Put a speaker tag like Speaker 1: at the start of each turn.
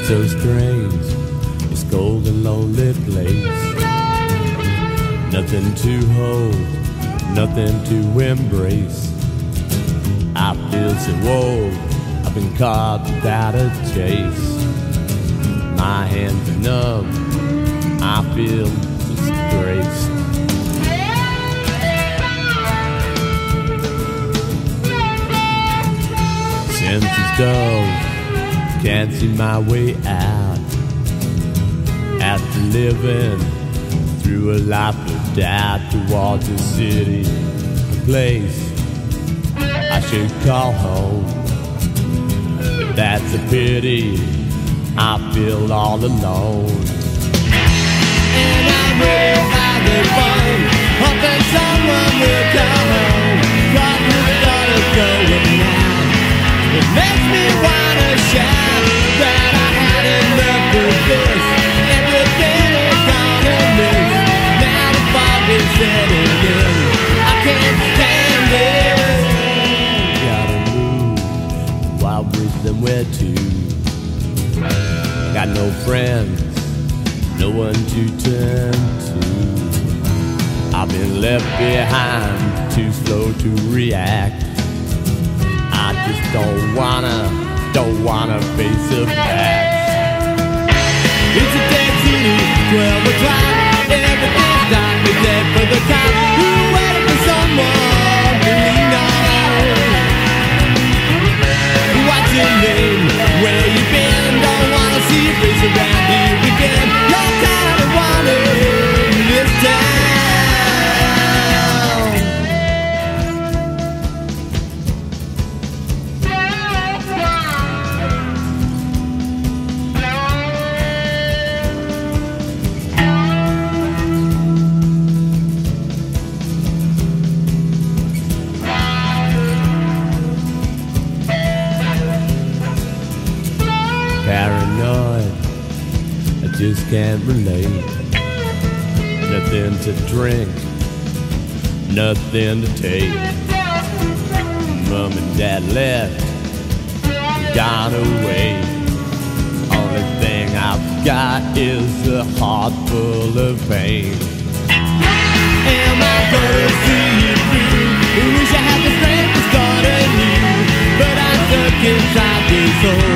Speaker 1: so strange, this cold and lonely place. Nothing to hold, nothing to embrace. I feel so old, I've been caught without a chase. My hands are numb, I feel disgraced. Senses dull, can't see my way out. After living through a life of doubt towards a city, a place I should call home. But that's a pity, I feel all alone. And I'm ready by the phone, hoping someone will come home. Cause the sun is going out, it makes me wanna shout that I had enough of this. Everything is gone and miss. Now the fog is setting in, I can't stand it. Gotta move, wild wisdom where to. Got no friends, no one to turn to. I've been left behind, too slow to react. I just don't wanna face the facts. It's a dead city, 12 o'clock, everything's dark, except for the cop who waited for someone to lean on. What's your name? Where you been? Don't wanna see your face around here again. You're tired of wanting this town. Paranoid, I just can't relate. Nothing to drink, nothing to take. Mom and dad left, gone away. Only thing I've got is a heart full of pain. Am I gonna see you through? I wish I had the strength to start anew, but I'm stuck inside this hole.